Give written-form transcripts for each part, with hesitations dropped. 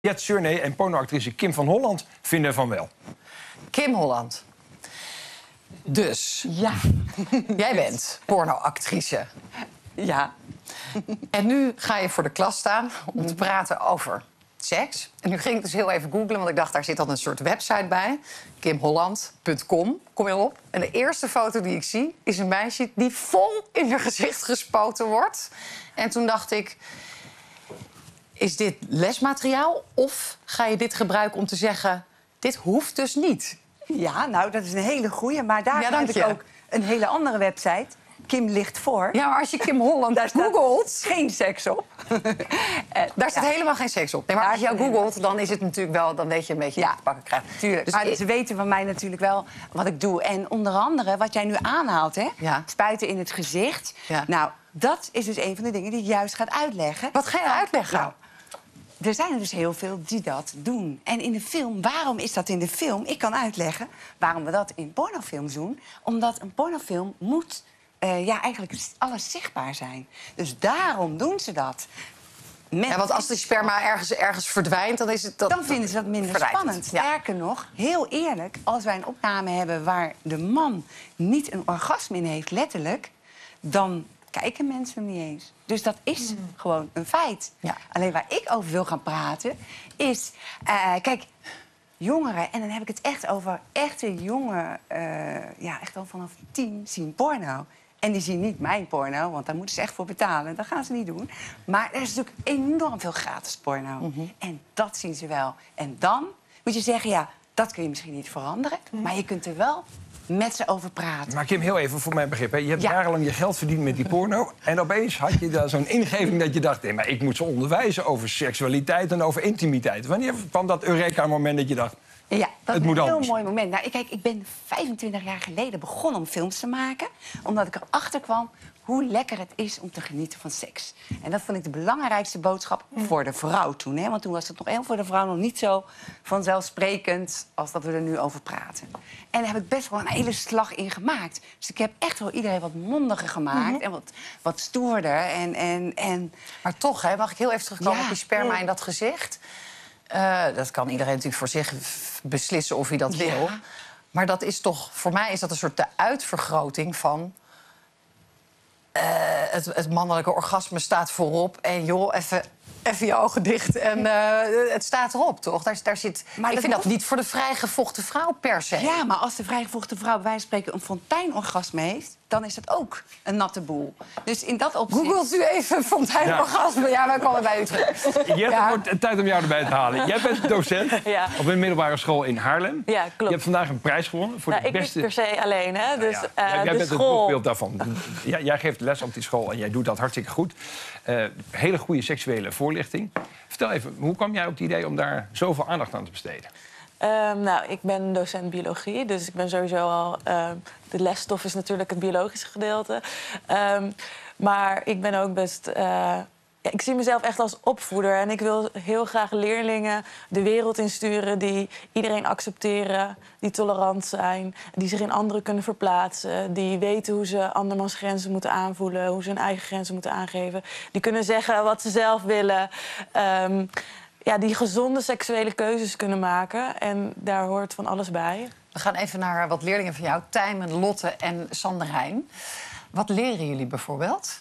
Jet Surnay en pornoactrice Kim van Holland vinden van wel. Kim Holland. Dus, Ja. jij bent pornoactrice. Ja. En nu ga je voor de klas staan om te praten over seks. En nu ging ik dus heel even googlen, want ik dacht, daar zit dan een soort website bij. kimholland.com, kom je op. En de eerste foto die ik zie is een meisje die vol in haar gezicht gespoten wordt. En toen dacht ik, is dit lesmateriaal? Of ga je dit gebruiken om te zeggen, dit hoeft dus niet? Ja, nou, dat is een hele goeie. Maar daar Ja, dank heb je. ik ook een hele andere website. Kim ligt voor. Ja, maar als je Kim Holland Daar staat googelt, geen seks op. daar zit helemaal geen seks op. Nee, maar Daar als je jou staat googelt, dan is het natuurlijk wel, dan weet je een beetje Ja, wat te pakken krijgt. Tuurlijk. Dus Maar ze weten van mij natuurlijk wel wat ik doe. En onder andere wat jij nu aanhaalt, hè? Ja. Spuiten in het gezicht. Ja. Nou, dat is dus een van de dingen die ik juist gaat uitleggen. Wat ga je uitleggen? Nou, er zijn er dus heel veel die dat doen. En in de film, waarom is dat in de film? Ik kan uitleggen waarom we dat in pornofilms doen. Omdat een pornofilm moet eigenlijk alles zichtbaar zijn. Dus daarom doen ze dat. Ja, want als de sperma ergens verdwijnt, dan is het dat. Dan vinden ze dat minder verrijkt. spannend. Ja. Sterker nog, heel eerlijk, als wij een opname hebben waar de man niet een orgasme in heeft, letterlijk, dan kijken mensen hem niet eens. Dus dat is gewoon een feit. Ja. Alleen waar ik over wil gaan praten is, kijk, jongeren, en dan heb ik het echt over echte jongen, echt al vanaf 10 zien porno. En die zien niet mijn porno, want daar moeten ze echt voor betalen. Dat gaan ze niet doen. Maar er is natuurlijk enorm veel gratis porno. En dat zien ze wel. En dan moet je zeggen, ja, dat kun je misschien niet veranderen. Maar je kunt er wel met ze over praten. Maar Kim, heel even voor mijn begrip. Hè. Je hebt Ja. jarenlang je geld verdiend met die porno. En opeens had je daar zo'n ingeving dat je dacht, nee, maar ik moet ze onderwijzen over seksualiteit en over intimiteit. Wanneer kwam dat Eureka-moment dat je dacht, Ja, dat Het is moet een heel anders. mooi moment. Nou, kijk, ik ben 25 jaar geleden begonnen om films te maken. Omdat ik erachter kwam hoe lekker het is om te genieten van seks. En dat vond ik de belangrijkste boodschap voor de vrouw toen. Hè? Want toen was het nog voor de vrouw nog niet zo vanzelfsprekend als dat we er nu over praten. En daar heb ik best wel een hele slag in gemaakt. Dus ik heb echt wel iedereen wat mondiger gemaakt en wat stoerder. En Maar toch, hè, mag ik heel even terugkomen Ja. op die sperma in dat gezicht? Dat kan iedereen natuurlijk voor zich beslissen of hij dat wil. Ja. Maar dat is toch, voor mij is dat een soort de uitvergroting van het mannelijke orgasme staat voorop. En joh, even je ogen dicht en het staat erop, toch? Daar zit, Maar ik dat vind dat hoeft- niet voor de vrijgevochten vrouw per se. ja, maar als de vrijgevochten vrouw bij wijze van spreken een fonteinorgasme heeft, dan is dat ook een natte boel. Dus in dat opzicht. Googelt u even fonteinorgasme? Ja, wij komen bij u terug. Jet, Ja. het wordt tijd om jou erbij te halen. Jij bent docent Ja. op een middelbare school in Haarlem. Ja, klopt. Je hebt vandaag een prijs gewonnen voor Nou, de ik beste... niet per se alleen, hè. Dus Jij de bent het school... boekbeeld daarvan. Ja, jij geeft les op die school en jij doet dat hartstikke goed. Hele goede seksuele voorlichting. Vertel even, hoe kwam jij op het idee om daar zoveel aandacht aan te besteden? Nou, ik ben docent biologie, dus ik ben sowieso al... de lesstof is natuurlijk het biologische gedeelte. Maar ik ben ook best... ik zie mezelf echt als opvoeder. En ik wil heel graag leerlingen de wereld insturen die iedereen accepteren, die tolerant zijn, die zich in anderen kunnen verplaatsen, die weten hoe ze andermans grenzen moeten aanvoelen, hoe ze hun eigen grenzen moeten aangeven. Die kunnen zeggen wat ze zelf willen. Die gezonde seksuele keuzes kunnen maken. En daar hoort van alles bij. We gaan even naar wat leerlingen van jou, Tijmen, Lotte en Sander Heijn. Wat leren jullie bijvoorbeeld?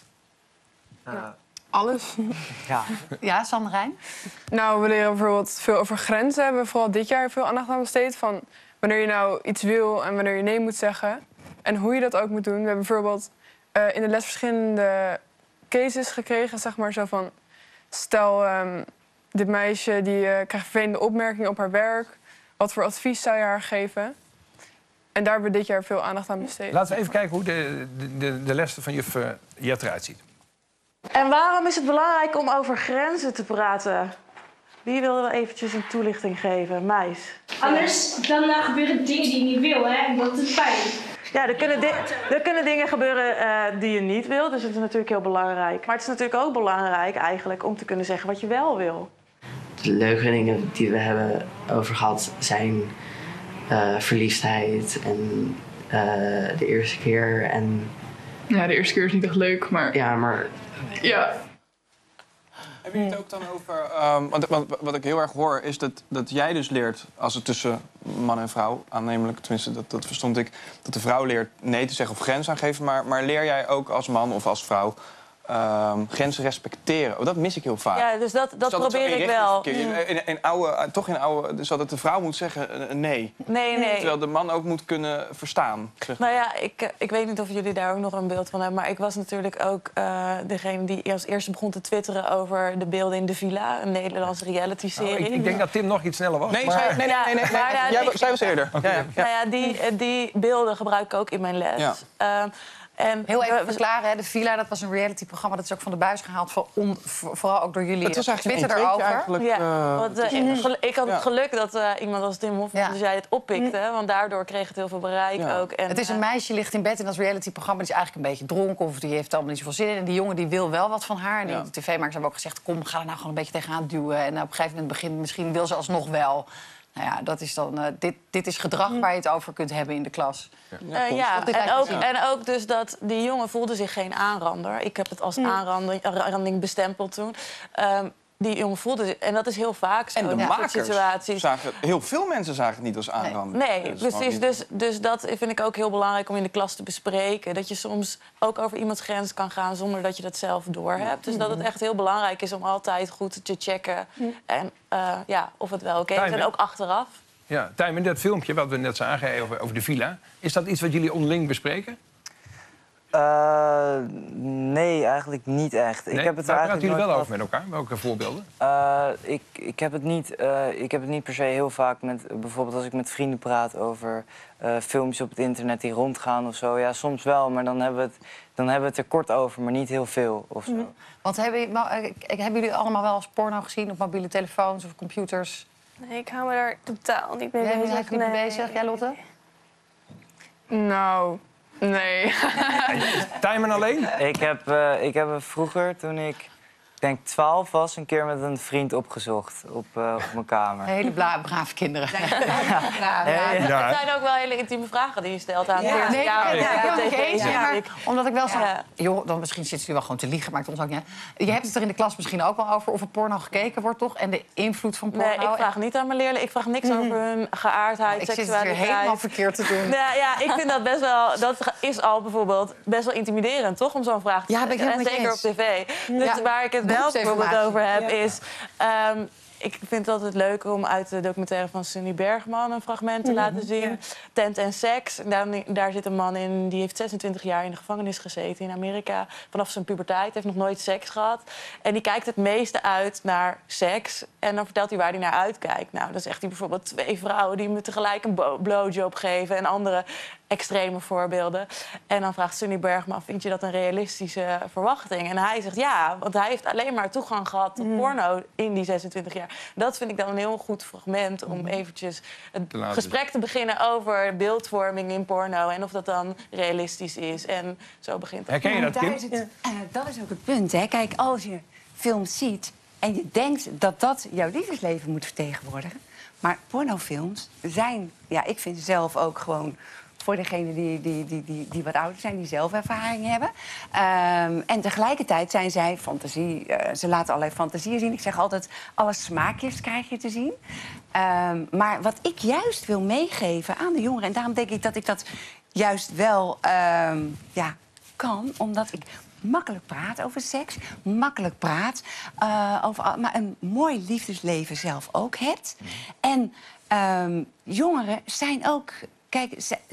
Alles. Ja, Sander Heijn? Nou, we leren bijvoorbeeld veel over grenzen. Hebben we vooral dit jaar veel aandacht aan besteed. Van wanneer je nou iets wil en wanneer je nee moet zeggen. En hoe je dat ook moet doen. We hebben bijvoorbeeld in de les verschillende cases gekregen. Zeg maar zo van, stel, dit meisje die krijgt vervelende opmerkingen op haar werk. Wat voor advies zou je haar geven? En daar hebben we dit jaar veel aandacht aan besteed. Laten we even kijken hoe de lessen van juf Jet eruit ziet. En waarom is het belangrijk om over grenzen te praten? Wie wil er eventjes een toelichting geven? Meis. Anders dan gebeuren dingen die je niet wil, hè? En dat is pijn. Ja, er kunnen dingen gebeuren die je niet wil. Dus dat is natuurlijk heel belangrijk. Maar het is natuurlijk ook belangrijk eigenlijk om te kunnen zeggen wat je wel wil. De leuke dingen die we hebben over gehad zijn verliefdheid en de eerste keer. En Ja, de eerste keer is niet echt leuk, maar ja, maar ja. Hebben jullie het ook dan over... want wat ik heel erg hoor is dat jij dus leert... als het tussen man en vrouw, aannemelijk... tenminste, dat verstond ik... dat de vrouw leert nee te zeggen of grenzen aangeven... maar leer jij ook als man of als vrouw... grenzen respecteren. Dat mis ik heel vaak. Ja, dus dat probeer ik wel. Toch in oude... Dus dat de vrouw moet zeggen nee. Nee. Terwijl de man ook moet kunnen verstaan. Zeg maar. Nou ja, ik weet niet of jullie daar ook nog een beeld van hebben... maar ik was natuurlijk ook degene die als eerste begon te twitteren... over de beelden in de villa, een Nederlandse reality-serie. Ik denk dat Tim nog iets sneller was. Nee, maar... zij was eerder. Okay. Nou ja, die beelden gebruik ik ook in mijn les. Ja. Heel even verklaren, hè, de Villa, dat was een reality-programma... dat is ook van de buis gehaald, vooral ook door jullie. Het was eigenlijk Twitter een erover. Ja, ik had het geluk dat iemand als Tim Hofman dus jij het oppikte... want daardoor kreeg het heel veel bereik ook. En, het is een meisje, ligt in bed in dat reality-programma... die is eigenlijk een beetje dronken of die heeft allemaal niet zoveel zin in. En die jongen die wil wel wat van haar. En die tv-makers hebben ook gezegd... kom, ga er nou gewoon een beetje tegenaan duwen. En op een gegeven moment begint misschien wil ze alsnog wel... Nou ja, dat is dan, dit is gedrag waar je het over kunt hebben in de klas. En ook dus dat die jongen voelde zich geen aanrander. Ik heb het als aanranding bestempeld toen. Die jongen voelde zich, en dat is heel vaak zo. En de makers situaties. Heel veel mensen zagen het niet als aanranding. Nee, precies. Dus dat vind ik ook heel belangrijk om in de klas te bespreken. Dat je soms ook over iemands grens kan gaan zonder dat je dat zelf doorhebt. Dus dat het echt heel belangrijk is om altijd goed te checken. En of het wel oké is. En ook achteraf. Ja, Tijmen, dat filmpje wat we net zagen over de villa... is dat iets wat jullie onderling bespreken? Nee, eigenlijk niet echt. Nee? Waar praten jullie wel over met elkaar? Welke voorbeelden? Ik heb het niet per se heel vaak met... bijvoorbeeld als ik met vrienden praat over filmpjes op het internet die rondgaan of zo. Ja, soms wel, maar dan hebben we het er kort over, maar niet heel veel of zo. Want hebben jullie allemaal wel eens porno gezien op mobiele telefoons of computers? Nee, ik hou me daar totaal niet mee bezig. Jij bent niet mee bezig? Jij, Lotte? Nou, nee. Tijmen alleen? Ik heb vroeger, toen ik denk 12 was, een keer met een vriend opgezocht op mijn kamer. Hele brave kinderen. Het zijn ook wel hele intieme vragen die je stelt aan omdat ik wel zo... Joh, dan misschien zitten jullie wel gewoon te liegen, maakt ons ook niet uit. Je hebt het er in de klas misschien ook wel over of er porno gekeken wordt, toch? En de invloed van porno. Nee, ik vraag niet aan mijn leerlingen. Ik vraag niks over hun geaardheid, seksualiteit. Ik zit het weer helemaal verkeerd te doen. Ja, ik vind dat best wel... Dat is al bijvoorbeeld best wel intimiderend, toch? Om zo'n vraag te stellen. En zeker op tv. Dus waar ik het wel bijvoorbeeld over heb, is... ik vind het altijd leuk om uit de documentaire van Sunny Bergman een fragment te laten zien. Tent en seks. Daar zit een man in, die heeft 26 jaar in de gevangenis gezeten in Amerika. Vanaf zijn puberteit, heeft nog nooit seks gehad. En die kijkt het meeste uit naar seks. En dan vertelt hij waar hij naar uitkijkt. Nou, dan zegt hij bijvoorbeeld 2 vrouwen die me tegelijk een blowjob geven. En andere extreme voorbeelden. En dan vraagt Sunny Bergman, vind je dat een realistische verwachting? En hij zegt ja, want hij heeft alleen maar toegang gehad tot porno in die 26 jaar. Dat vind ik dan een heel goed fragment om eventjes het gesprek te beginnen over beeldvorming in porno en of dat dan realistisch is. En zo begint het. Herken je dat, Kim? Dat is ook het punt, hè. Kijk, als je films ziet en je denkt dat dat jouw liefdesleven moet vertegenwoordigen, maar pornofilms zijn, ja, ik vind zelf ook gewoon voor degenen die wat ouder zijn, die zelf ervaring hebben. En tegelijkertijd zijn zij fantasie. Ze laten allerlei fantasieën zien. Ik zeg altijd, alle smaakjes krijg je te zien. Maar wat ik juist wil meegeven aan de jongeren, en daarom denk ik dat ik dat juist wel kan, omdat ik makkelijk praat over seks, makkelijk praat over, maar een mooi liefdesleven zelf ook hebt. En jongeren zijn ook... Kijk,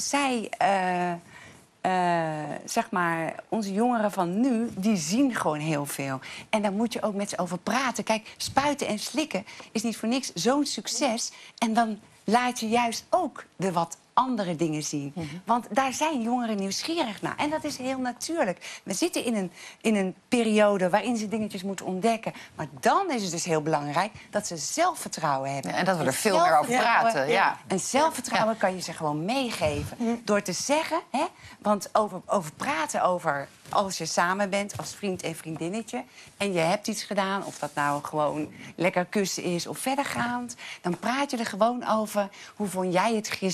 zeg maar, onze jongeren van nu, die zien gewoon heel veel. En daar moet je ook met ze over praten. Kijk, spuiten en slikken is niet voor niks zo'n succes. En dan laat je juist ook de wat andere dingen zien. Want daar zijn jongeren nieuwsgierig naar. En dat is heel natuurlijk. We zitten in een periode waarin ze dingetjes moeten ontdekken. Maar dan is het dus heel belangrijk dat ze zelfvertrouwen hebben. Ja, en dat we er veel meer over praten. Ja. En zelfvertrouwen kan je ze gewoon meegeven. Door te zeggen, hè, want over praten over als je samen bent als vriend en vriendinnetje en je hebt iets gedaan, of dat nou gewoon lekker kussen is of verdergaand, dan praat je er gewoon over. Hoe vond jij het gisteren?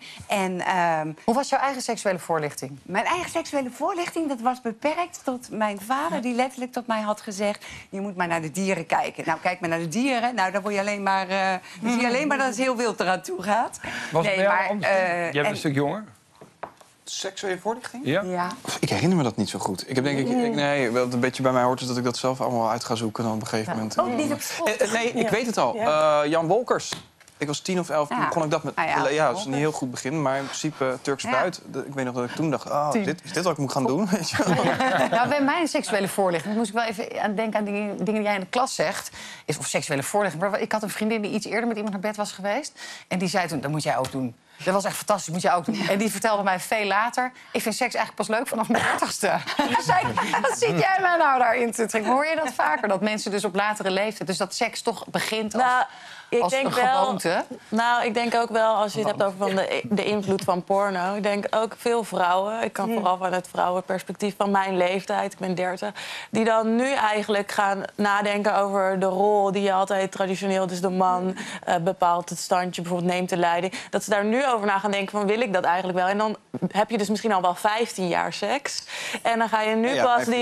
En, Hoe was jouw eigen seksuele voorlichting? mijn eigen seksuele voorlichting, dat was beperkt tot mijn vader... die letterlijk tot mij had gezegd... je moet maar naar de dieren kijken. Nou, kijk maar naar de dieren. Nou, dan word je alleen maar... dan zie je alleen maar dat het heel wild eraan toe gaat. Was het bij jou anders? Jij bent en- een stuk jonger. Seksuele voorlichting? Ja? Ja. Ik herinner me dat niet zo goed. Ik heb denk ik... Nee, wat een beetje bij mij hoort is dat ik dat zelf allemaal uit ga zoeken dan op een gegeven moment. Ook niet op school. Nee, ik weet het al. Jan Wolkers. Ik was 10 of 11, toen Ja. begon ik dat met... Ah, ja. Ja, dat is een heel goed begin, maar in principe Turks Ja. fruit. Ik weet nog dat ik toen dacht, is dit wat ik moet gaan doen? Weet je wel? Nou, bij mijn seksuele voorlichting moest ik wel even aan denken aan dingen die jij in de klas zegt. Of seksuele voorlichting. Maar ik had een vriendin die iets eerder met iemand naar bed was geweest. En die zei toen, dat moet jij ook doen. Dat was echt fantastisch, moet jij ook doen. En die vertelde mij veel later... ik vind seks eigenlijk pas leuk vanaf mijn 30ste. Toen zei ik, wat zit jij mij nou daarin te trekken? Hoor je dat vaker? Dat mensen dus op latere leeftijd... dus dat seks toch begint als, Nou, ik als denk een wel, gewoonte? Nou, ik denk ook wel, als je het hebt over van de invloed van porno... ik denk ook veel vrouwen, ik kan vooral vanuit vrouwenperspectief van mijn leeftijd... ik ben 30, die dan nu eigenlijk gaan nadenken over de rol... die je altijd traditioneel, dus de man bepaalt het standje... bijvoorbeeld neemt de leiding, dat ze daar nu over na gaan denken van... wil ik dat eigenlijk wel? En dan heb je dus misschien al wel 15 jaar seks... en dan ga je nu Ja, pas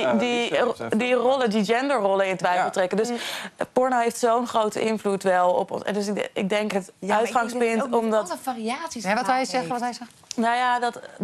die rollen, die genderrollen in twijfel Ja. trekken. Dus porno heeft zo'n grote invloed wel op ons. En dus ik denk het uitgangspunt omdat... alle variaties. Ja, wat wil je te zeggen? Wat maken hij zegt? Nou ja,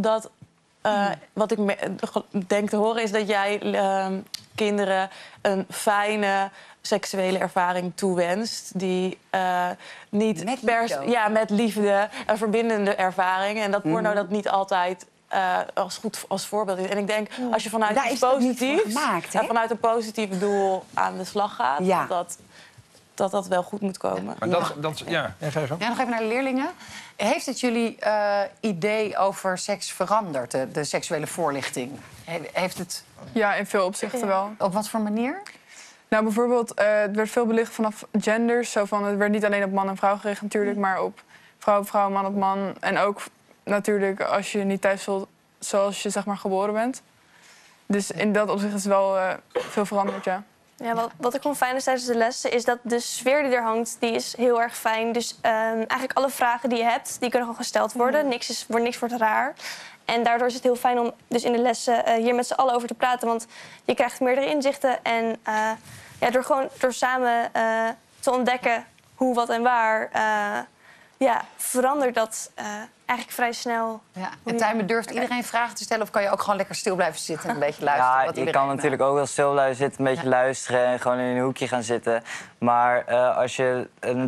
wat ik denk te horen is dat jij kinderen een fijne seksuele ervaring toewenst. Die niet Met liefde ook. met liefde, een verbindende ervaring. En dat porno dat niet altijd als voorbeeld is. En ik denk, als je vanuit Daar iets is het ook niet voor positiefs... gemaakt, hè? vanuit een positief doel aan de slag gaat... Ja. dat wel goed moet komen. Maar ja, ga je zo. Ja, nog even naar de leerlingen. Heeft het jullie idee over seks veranderd, de seksuele voorlichting? Heeft het... Ja, in veel opzichten wel. Op wat voor manier? Nou, bijvoorbeeld, het werd veel belicht vanaf genders. Zo van, het werd niet alleen op man en vrouw gericht natuurlijk... maar op vrouw op vrouw, man op man. En ook natuurlijk als je niet thuis voelt zoals je zeg maar geboren bent. Dus in dat opzicht is wel veel veranderd, ja. Ja, wat ik gewoon fijn is tijdens de lessen is dat de sfeer die er hangt, die is heel erg fijn. Dus eigenlijk alle vragen die je hebt, die kunnen gewoon gesteld worden. Niks wordt raar. En daardoor is het heel fijn om dus in de lessen hier met z'n allen over te praten. Want je krijgt meerdere inzichten. En door samen te ontdekken hoe, wat en waar... verandert dat eigenlijk vrij snel. Ja. En Tijmen, durft iedereen vragen te stellen... of kan je ook gewoon lekker stil blijven zitten en een beetje luisteren? Ja, wat je iedereen kan natuurlijk ook wel stil blijven zitten, een beetje luisteren... en gewoon in een hoekje gaan zitten. Maar als je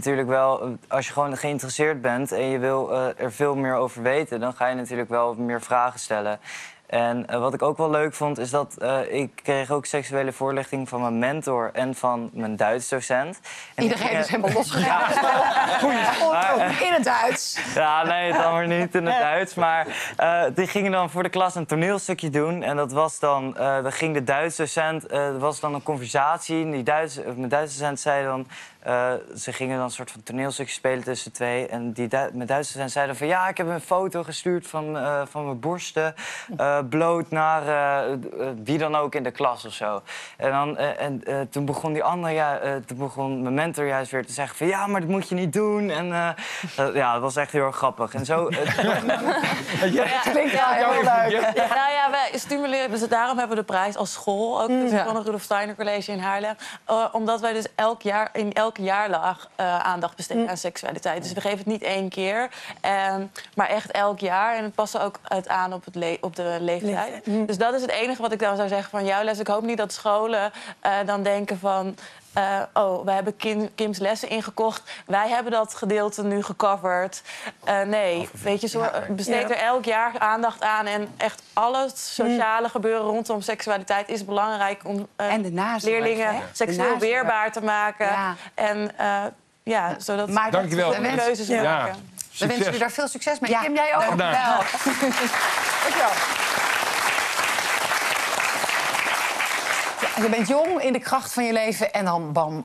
gewoon geïnteresseerd bent en je wil er veel meer over weten... dan ga je natuurlijk wel meer vragen stellen. En wat ik ook wel leuk vond, is dat ik kreeg ook seksuele voorlichting van mijn mentor en van mijn Duits docent. En Iedereen is helemaal losgegaan. In het Duits. Ja, nee, dan maar niet in het Duits. Maar die gingen dan voor de klas een toneelstukje doen. En dat was dan, ging de Duitse docent, er was dan een conversatie. Mijn Duitse docent zei dan, ze gingen dan een soort van toneelstukje spelen tussen twee. En mijn Duitse docent zei dan van, ja, ik heb een foto gestuurd van mijn borsten. Bloot naar wie dan ook in de klas of zo. En toen begon die andere, toen begon mijn mentor juist weer te zeggen van, ja, maar dat moet je niet doen. En ja, dat was echt heel erg grappig. En zo... Klinkt wel heel leuk. Nou ja, wij stimuleren, dus daarom hebben we de prijs als school, ook van het Rudolf Steiner College in Haarlem. Omdat wij dus in elke jaarlag aandacht besteden aan seksualiteit. Dus we geven het niet 1 keer, maar echt elk jaar. En het past ook aan op de leeftijd. Dus dat is het enige wat ik dan zou zeggen van jouw les. Ik hoop niet dat scholen dan denken van... we hebben Kim's lessen ingekocht. Wij hebben dat gedeelte nu gecoverd. Nee, weet je, besteed er elk jaar aandacht aan. En echt alles sociale gebeuren rondom seksualiteit is belangrijk... om en de nazorg, leerlingen seksueel weerbaar te maken. Ja. En zodat Dankjewel. ze keuzes maken. We wensen jullie daar veel succes mee. Ja. Kim, jij ook? Dankjewel. Dankjewel. Je bent jong in de kracht van je leven en dan bam,